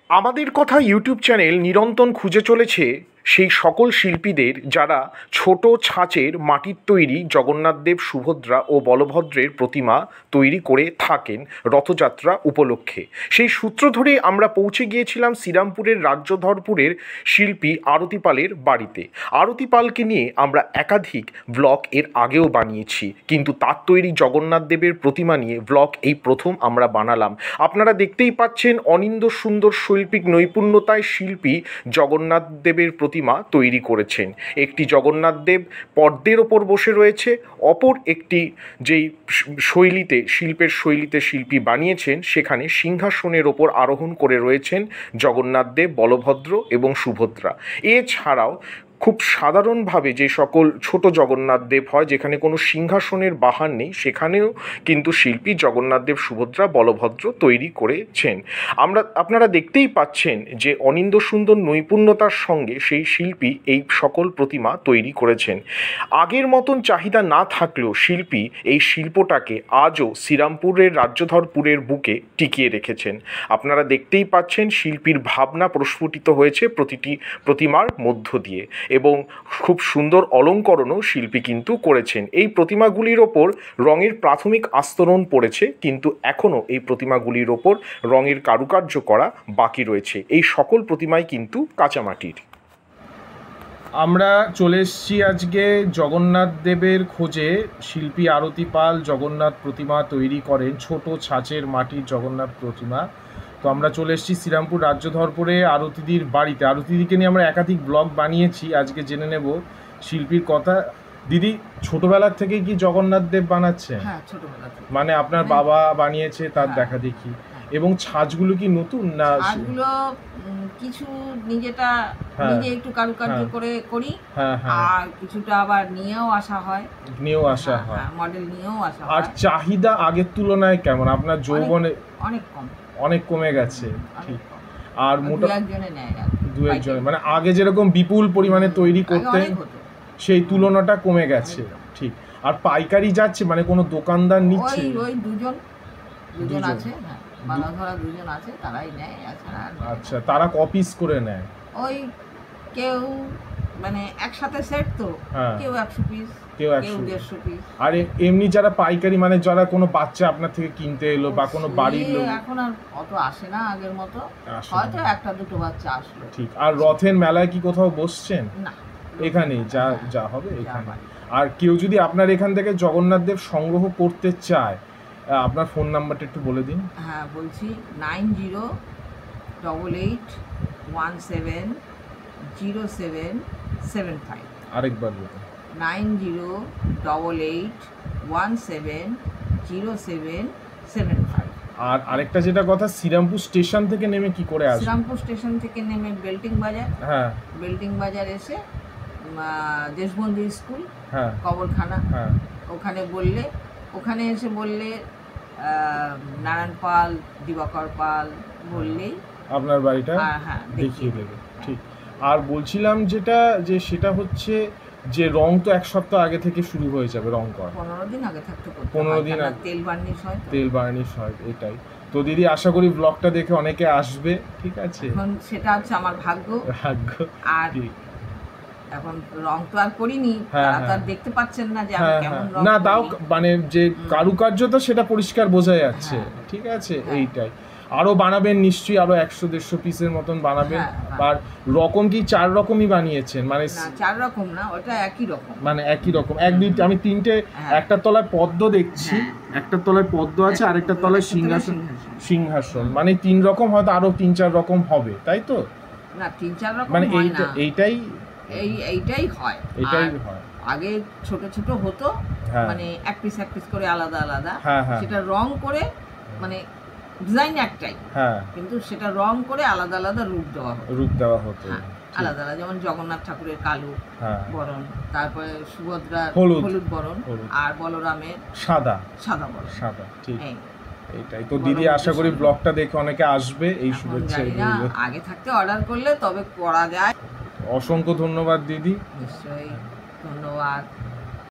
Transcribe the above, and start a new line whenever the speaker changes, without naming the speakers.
আমাদের কথা YouTube channel নিরন্তর খুঁজে চলেছে সেই সকল শিল্পীদের যারা ছোট ছাঁচের মাটির তৈরি জগন্নাথদেব, সুভদ্রা ও বলভদ্রের প্রতিমা তৈরি করে থাকেন রথযাত্রা উপলক্ষে। সেই সূত্র ধরে আমরা পৌঁছে গিয়েছিলাম শ্রীরামপুরের রাজ্যধরপুরের শিল্পী আরতি পালের বাড়িতে। আরতি পালকে নিয়ে আমরা একাধিক ব্লগ এর আগেও বানিয়েছি, কিন্তু তার তৈরি জগন্নাথদেবের প্রতিমা নিয়ে ব্লগ এই প্রথম আমরা বানালাম। আপনারা দেখতেই পাচ্ছেন অনিন্দ সুন্দর শৈল্পিক নৈপুণ্যতায় শিল্পী জগন্নাথদেবের প্রতিমা তৈরি করেছেন। একটি জগন্নাথদেব পদ্মের ওপর বসে রয়েছে, অপর একটি যেই শিল্পের শৈলীতে শিল্পী বানিয়েছেন সেখানে সিংহাসনের ওপর আরোহণ করে রয়েছেন জগন্নাথদেব, বলভদ্র এবং সুভদ্রা। এছাড়াও খুব সাধারণভাবে যে সকল ছোট জগন্নাথদেব হয় যেখানে কোনো সিংহাসনের বাহার নেই, সেখানেও কিন্তু শিল্পী জগন্নাথদেব, সুভদ্রা, বলভদ্র তৈরি করেছেন। আপনারা দেখতেই পাচ্ছেন যে অনিন্দ সুন্দর নৈপুণ্যতার সঙ্গে সেই শিল্পী এই সকল প্রতিমা তৈরি করেছেন। আগের মতন চাহিদা না থাকলেও শিল্পী এই শিল্পটাকে আজও শ্রীরামপুরের রাজ্যধরপুরের বুকে টিকিয়ে রেখেছেন। আপনারা দেখতেই পাচ্ছেন শিল্পীর ভাবনা প্রস্ফুটিত হয়েছে প্রতিটি প্রতিমার মধ্য দিয়ে, এবং খুব সুন্দর অলঙ্করণও শিল্পী কিন্তু করেছেন। এই প্রতিমাগুলির ওপর রঙের প্রাথমিক আস্তরণ পড়েছে, কিন্তু এখনও এই প্রতিমাগুলির ওপর রঙের কারুকার্য করা বাকি রয়েছে। এই সকল প্রতিমাই কিন্তু কাঁচামাটির।
আমরা চলে এসেছি আজকে জগন্নাথ দেবের খোঁজে। শিল্পী আরতি পাল জগন্নাথ প্রতিমা তৈরি করেন, ছোট ছাঁচের মাটির জগন্নাথ প্রতিমা। তো আমরা চলে এসেছি শ্রীরামপুর রাজ্যধরপুরে আরতিদির বাড়িতে। আরতিদিকে নিয়ে আমরা একাধিক ব্লগ বানিয়েছি, আজকে জেনে নেব শিল্পীর কথা। দিদি, ছোটবেলার থেকেই কি জগন্নাথ দেব বানাচ্ছেন?
হ্যাঁ, ছোটবেলা থেকে।
মানে আপনার বাবা বানিয়েছে তার দেখা দেখি। এবং ছাঁচগুলো কি নতুন না?
ছাঁচগুলো কিছু নিজে একটু কারুকার্য করে করি, আর কিছুটা আবার নিয়েও আসা হয়, মডেল নিয়েও আসা হয়।
আর চাহিদা আগের তুলনায় কেমন? আপনার যৌবনে অনেক কমে গেছে। ঠিক। আর মোটা দু একজনে মানে আগে যেরকম বিপুল পরিমাণে তৈরি করতেন সেই তুলনাটা কমে গেছে। ঠিক। আর পাইকারি যাচ্ছে, মানে কোনো দোকানদার নিচ্ছে?
ওই দুজন আছে, বাঁধাধরা দুজন আছে, তারাই নেয়।
আচ্ছা, তারা কপিস করে নেয়?
ওই কেউ মানে একসাথে সেট, তো কেউ 100 পিস, কেউ 150 পিস।
আর এমনি যারা পাইকারি, মানে যারা কোনো বাচ্চা আপনার থেকে কিনতে এলো বা কোনো বাড়ির লোক?
এখন আর অত আসে না আগের মতো, হয়তো একটা দুটো বাচ্চা আসলো।
ঠিক। আর রথের মেলায় কি কোথাও বসছেন?
না,
এখানেই যা হবে এখানে। আর কেউ যদি আপনার এখান থেকে জগন্নাথ দেব সংগ্রহ করতে চায়, আপনার ফোন নাম্বারটা একটু বলে দিন।
হ্যাঁ, বলছি 9088170775।
আরেকবার বলুন।
9088170775। আর
আরেকটা যেটা কথা, শ্রীরামপুর স্টেশন থেকে নেমে কি করে আসবে?
শ্রীরামপুর স্টেশন থেকে নেমে বেল্টিং বাজার, বেল্টিং বাজার এসে দেশবন্ধু স্কুল, কবরখানা, ওখানে এসে বললে নারায়ণ পাল, দিবাকর পাল বললেই
আপনার বাড়িটা দেখিয়ে দেবে। ঠিক। আর বলছিলাম সেটা হচ্ছে যে রং তো এক সপ্তাহ আগে থেকে শুরু হয়ে যাবে রং করা।
15 দিন আগে থাকতে,
15 দিন আগে তেল বার্নিশ হয়। এটাই তো দিদি, আশা করি ব্লগটা দেখে অনেকে আসবে। ঠিক আছে,
এখন সেটা হচ্ছে আমার ভাগ্য। আর এখন রং তো আর করিনি, তারা তো আর দেখতে পাচ্ছেন না যে আমি কেমন রং।
না, তাও মানে যে কারুকার্য তো সেটা পরিষ্কার বোঝা যাচ্ছে। ঠিক আছে, এইটাই। আরো বানাবেন নিশ্চয়ই, আরো 100-150 পিসের মতন বানাবেন। আর রকম কি 4 রকমই বানিয়েছেন? মানে
4 রকম না, ওটা একই রকম।
মানে একই রকম আমি 3টে, একটা তলায় পদ্ম দেখছি, একটা তলায় পদ্ম আছে, আরেকটা তলায় সিংহাসন। মানে 3 রকম, হয়তো আরো 3-4 রকম হবে, তাই তো?
না, 3-4 রকম
মানে
এইটাই হয়। আগে ছোট ছোট হতো, মানে এক পিস করে আলাদা আলাদা, সেটা রং করে, মানে ডিজাইন একটাই, কিন্তু সেটা রং করে আলাদা আলাদা রূপ দেওয়া হতো। আলাদা আলাদা, যেমন জগন্নাথ ঠাকুরের কালো বরণ, তারপরে সুভদ্রার হলুদ বরণ, আর বলরামের সাদা বরণ।
ঠিক। এইটাই তো দিদি, আশা করি ব্লগটা দেখে অনেকে আসবে। এই শুভেচ্ছা
আগে থাকতে অর্ডার করলে তবে করা যায়।
অসংখ্য ধন্যবাদ দিদি।
নিশ্চয়ই, ধন্যবাদ।